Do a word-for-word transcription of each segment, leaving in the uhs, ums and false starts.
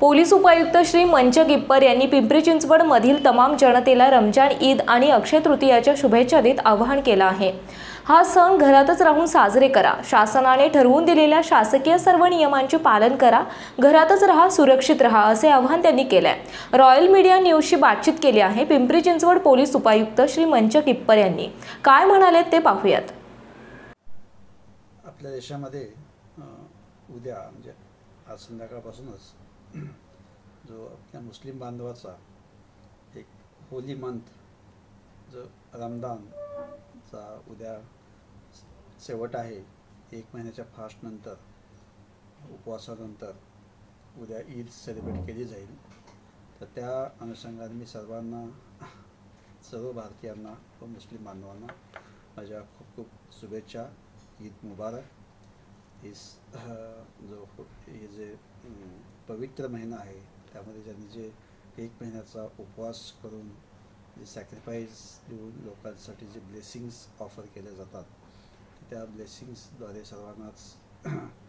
Police उपायुक्त श्री मंच गिप्पर यांनी पिंपरी चिंचवड मधील तमाम जनतेला रमजान ईद आणि अक्षय तृतीयाच्या शुभेच्छा देत आवाहन केलं आहे। हा सण घरातच राहून साजरे करा। शासनाने ठरवून दिलेल्या शासकीय सर्व नियमांचे पालन करा। घरातच राहा, सुरक्षित राहा असे आवाहन त्यांनी केले आहे। रॉयल मीडिया न्यूजशी बातचीत केली आहे पिंपरी चिंचवड पोलीस उपायुक्त श्री मंच गिप्पर यांनी। काय म्हणाले ते पाहूयात। आपल्या देशामध्ये उद्या म्हणजे आज संध्याकाळपासूनच जो आपल्या मुस्लिम बांधवाचा एक होली मंथ जो रमदानचा उद्या शेवट आहे। एक महिन्याच्या फास्ट नंतर उपवासानंतर उद्या ईद सेलिब्रेट केली जाईल। तर त्या अनुषंगाने मी सर्वांना सर्व भारतीयांना व मुस्लिम बांधवांना माझ्या खूप खूप शुभेच्छा। ईद मुबारक। इस जो हे जे पवित्र महिना आहे त्यामध्ये ज्यांनी जे एक महिन्याचा उपवास करून जे सॅक्रिफाईस देऊन लोकांसाठी जे ब्लेसिंग्स ऑफर केले जातात त्या ब्लेसिंग्सद्वारे सर्वांनाच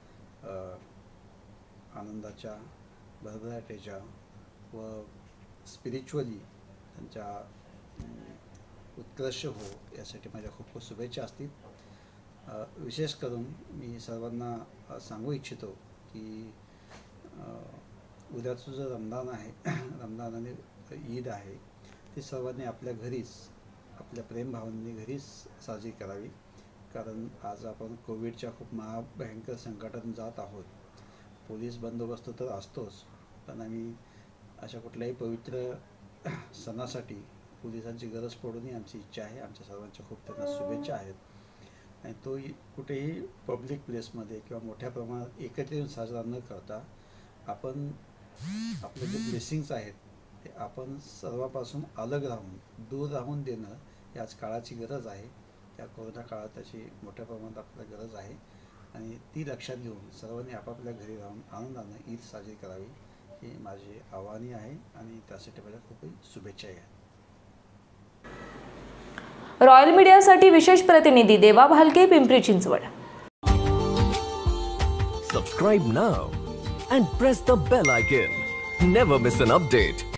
आनंदाच्या भरभराटीच्या व स्पिरिच्युअली त्यांच्या उत्कर्ष हो यासाठी माझ्या खूप खूप शुभेच्छा असतील। विशेष करून मी सर्वांना सांगू इच्छितो की उद्याचं जो रमदान आहे रमदान आणि ईद आहे ती सर्वांनी आपल्या घरीच आपल्या प्रेमभावनेने घरीच साजरी करावी। कारण आज आपण कोविडच्या खूप महाभयंकर संकटातून जात आहोत। पोलीस बंदोबस्त तर असतोच, पण आम्ही अशा कुठल्याही पवित्र सणासाठी पोलिसांची गरज पडूनही आमची इच्छा आहे। आमच्या सर्वांच्या खूप त्यांना शुभेच्छा आहेत आणि तो कुठेही पब्लिक प्लेसमध्ये किंवा मोठ्या प्रमाणात एकत्र येऊन साजरा न करता आपण आपले जे ब्लेसिंग्स आहेत ते आपण सर्वापासून अलग राहून दूर राहून देणं ही आज काळाची गरज आहे। त्या कोरोना काळात त्याची मोठ्या प्रमाणात आपल्याला गरज आहे आणि ती लक्षात घेऊन सर्वांनी आपापल्या घरी राहून आनंदाने ईद साजरी करावी ही माझी आव्हाने आहे आणि त्यासाठी माझ्या खूप शुभेच्छाही आहेत। रॉयल मीडियासाठी विशेष प्रतिनिधी देवा Bhalke, Pimpri Chinchwad. Subscribe now and press the bell icon. Never miss an update.